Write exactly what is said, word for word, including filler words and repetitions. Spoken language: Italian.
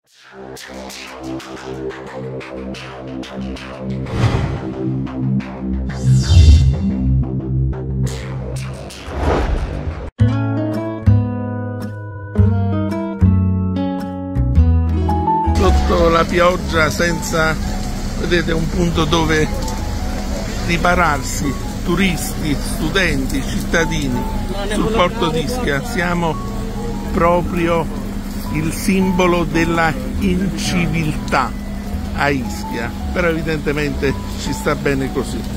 Sotto la pioggia, senza, vedete, un punto dove ripararsi, turisti, studenti, cittadini, sul porto di Ischia. Siamo proprio il simbolo della inciviltà a Ischia, però evidentemente ci sta bene così.